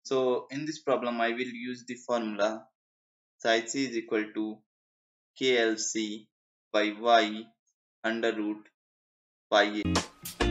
So in this problem I will use the formula psi c is equal to KLC by y under root pi a.